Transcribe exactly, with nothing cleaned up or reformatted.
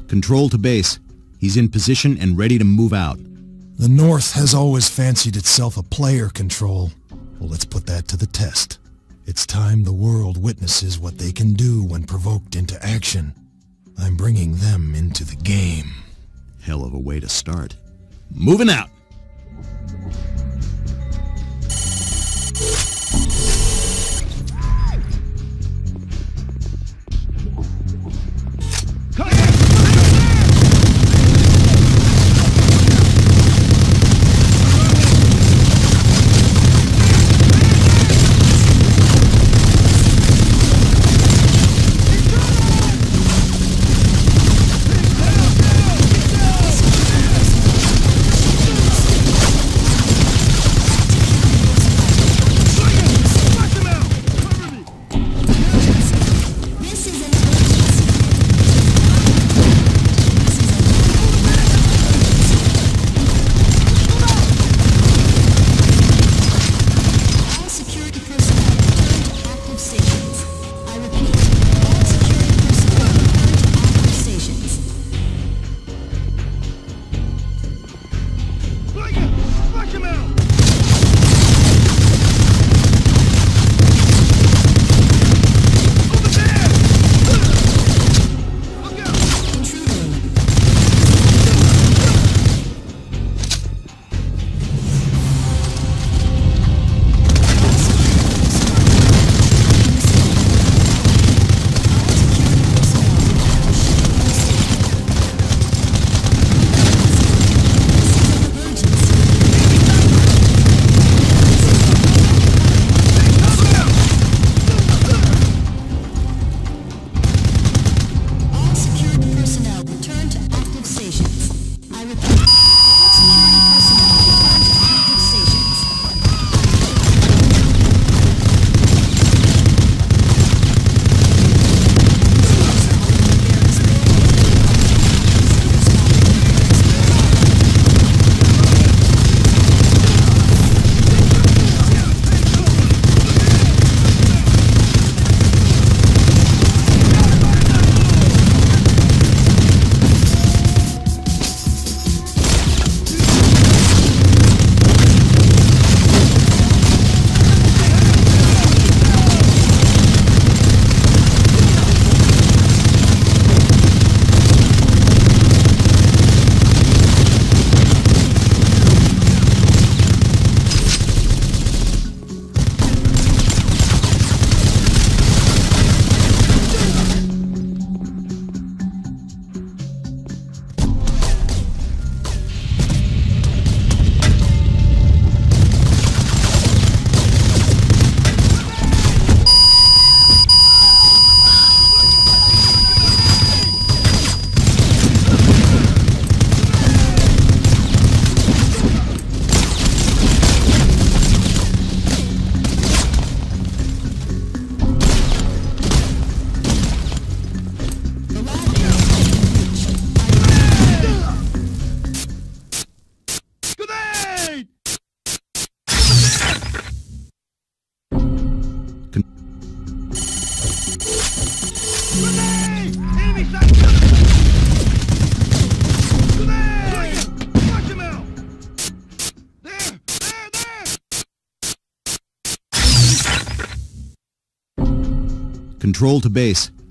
Control to base. He's in position and ready to move out. The North has always fancied itself a player control. Well, let's put that to the test. It's time the world witnesses what they can do when provoked into action. I'm bringing them into the game. Hell of a way to start. Moving out! Control to base.